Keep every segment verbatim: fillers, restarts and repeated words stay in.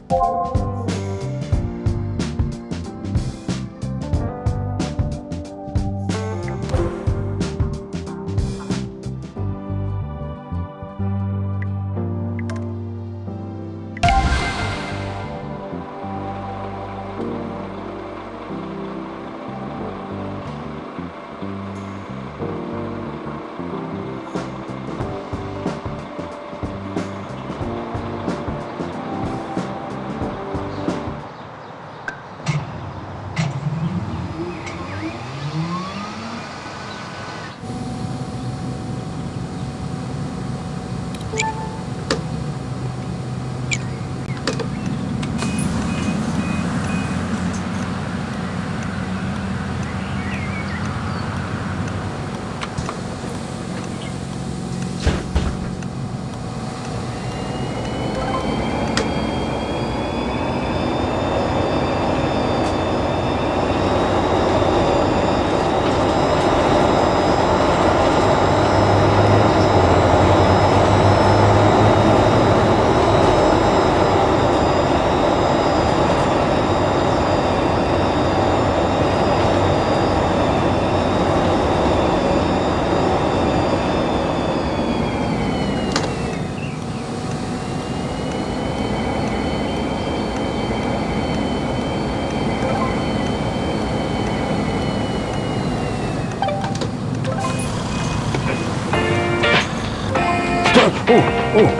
Oh, oh.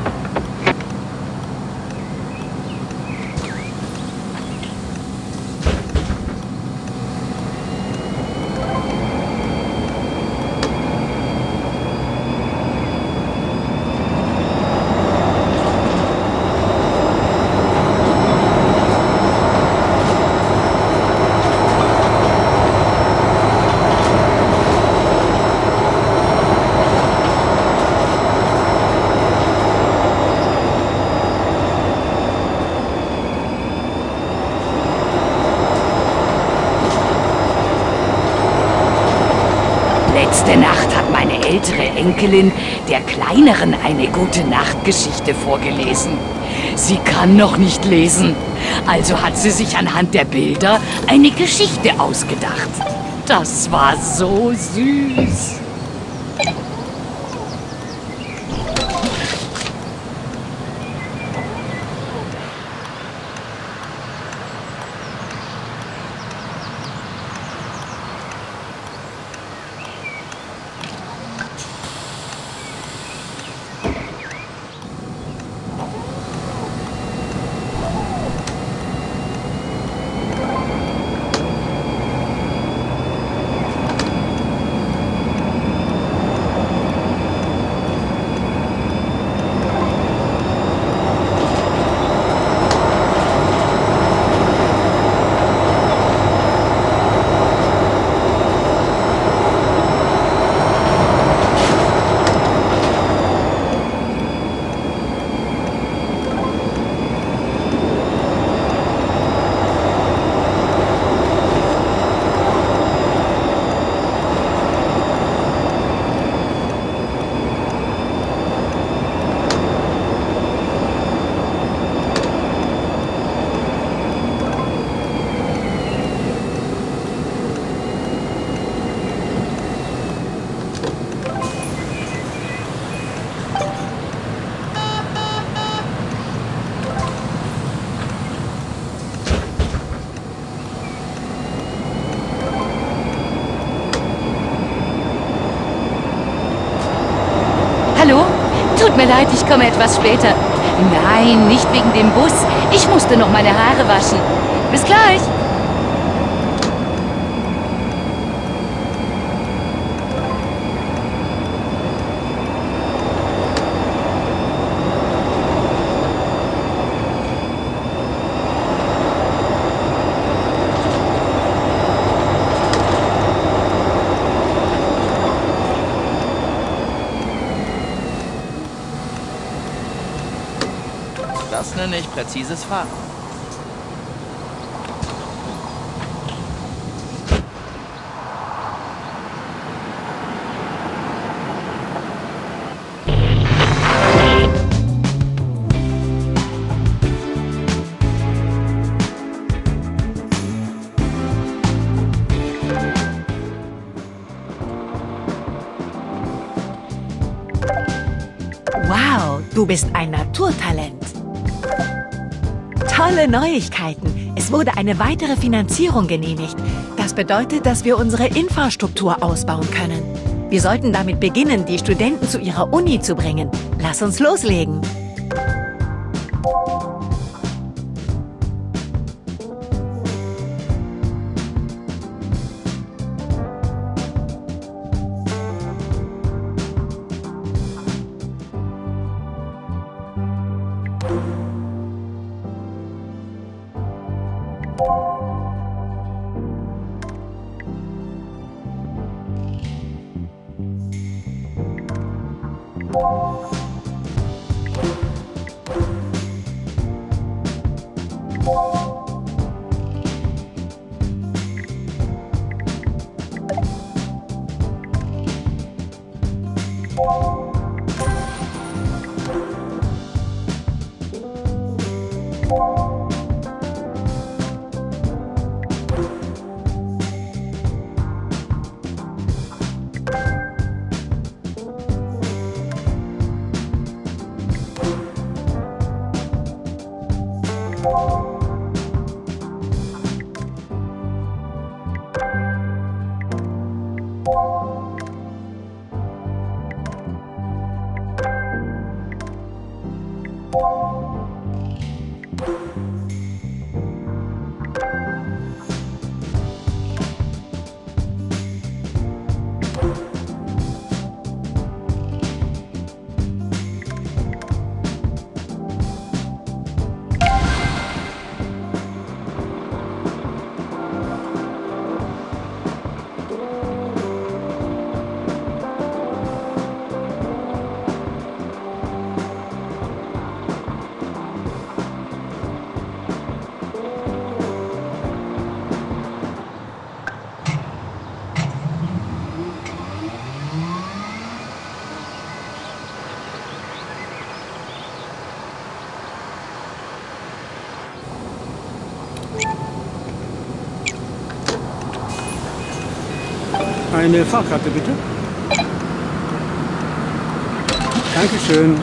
Letzte Nacht hat meine ältere Enkelin der Kleineren eine Gute-Nacht-Geschichte vorgelesen. Sie kann noch nicht lesen, also hat sie sich anhand der Bilder eine Geschichte ausgedacht. Das war so süß. Hallo? Tut mir leid, ich komme etwas später. Nein, nicht wegen dem Bus. Ich musste noch meine Haare waschen. Bis gleich. Das nenne ich präzises Fahren. Wow, du bist ein Naturtalent. Tolle Neuigkeiten. Es wurde eine weitere Finanzierung genehmigt. Das bedeutet, dass wir unsere Infrastruktur ausbauen können. Wir sollten damit beginnen, die Studenten zu ihrer Uni zu bringen. Lass uns loslegen. Eine Fahrkarte, bitte. Dankeschön.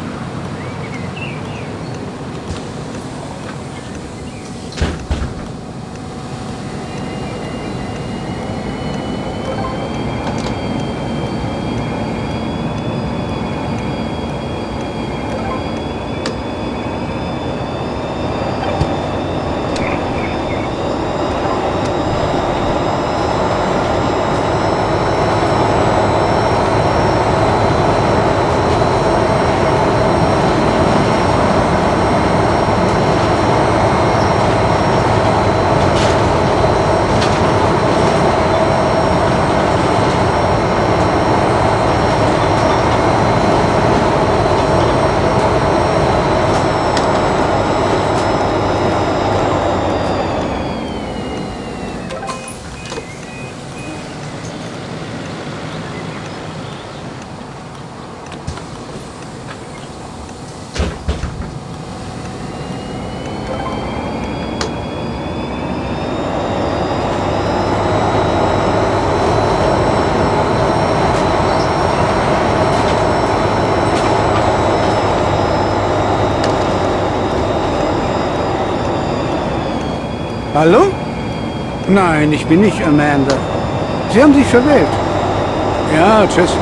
Hallo? Nein, ich bin nicht Amanda. Sie haben sich verwählt. Ja, tschüss.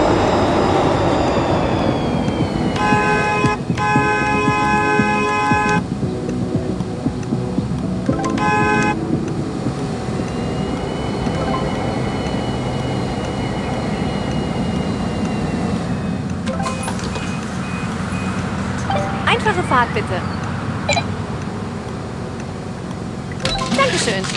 Einfache Fahrt, bitte. Dankeschön.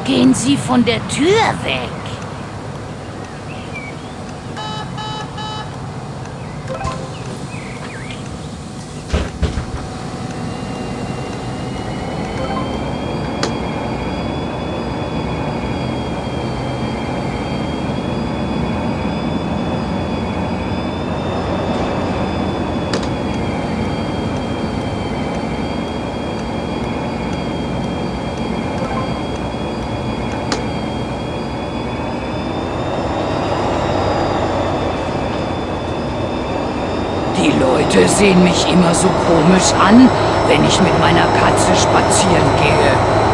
Gehen Sie von der Tür weg. Die Leute sehen mich immer so komisch an, wenn ich mit meiner Katze spazieren gehe.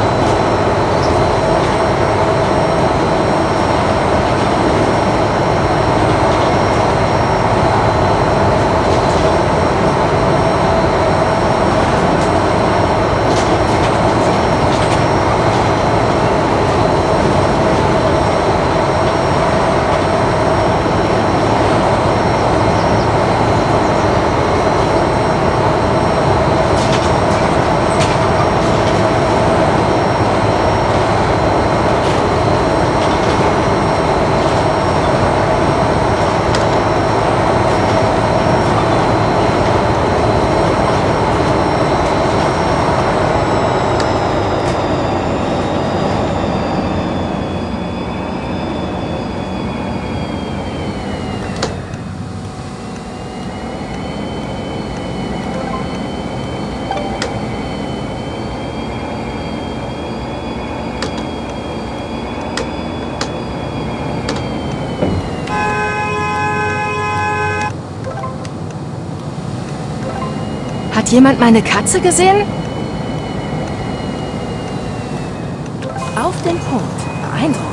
Hat jemand meine Katze gesehen? Auf den Punkt. Beeindruckend.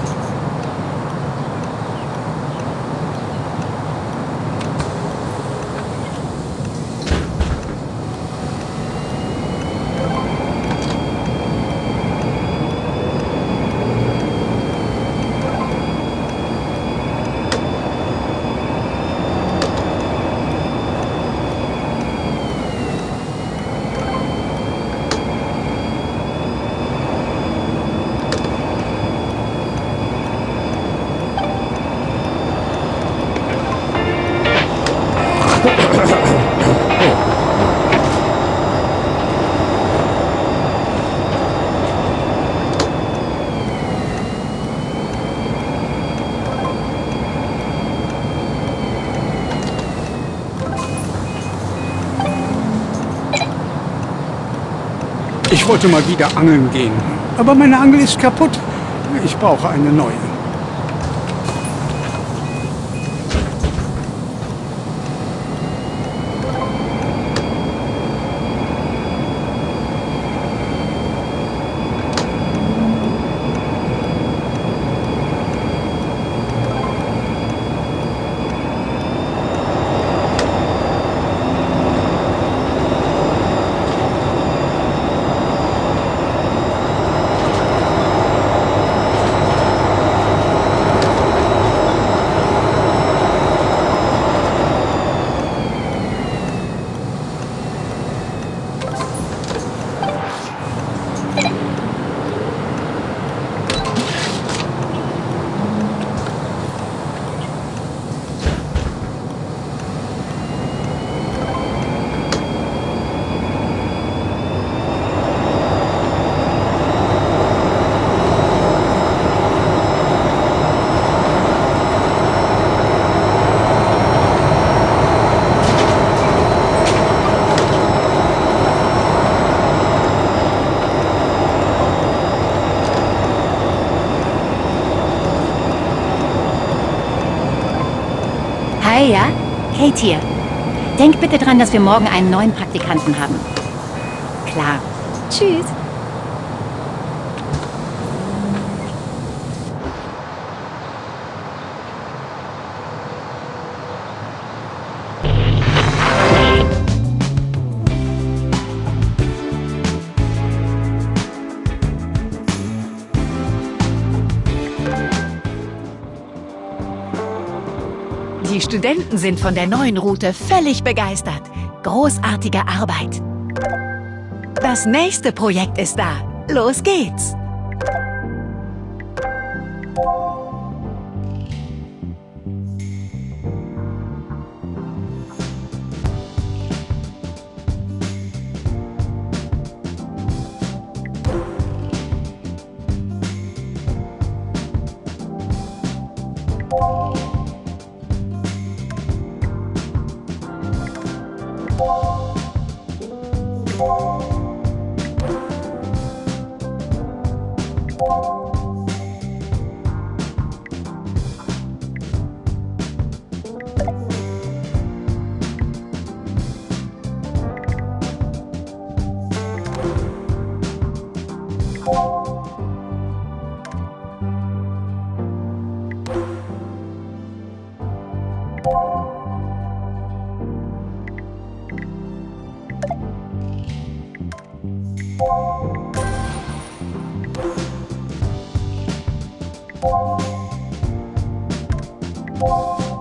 Ich wollte mal wieder angeln gehen, aber meine Angel ist kaputt. Ich brauche eine neue. Hi, ja? Kate hier. Denk bitte dran, dass wir morgen einen neuen Praktikanten haben. Klar. Tschüss. Die Studenten sind von der neuen Route völlig begeistert. Großartige Arbeit. Das nächste Projekt ist da. Los geht's! Tschüss.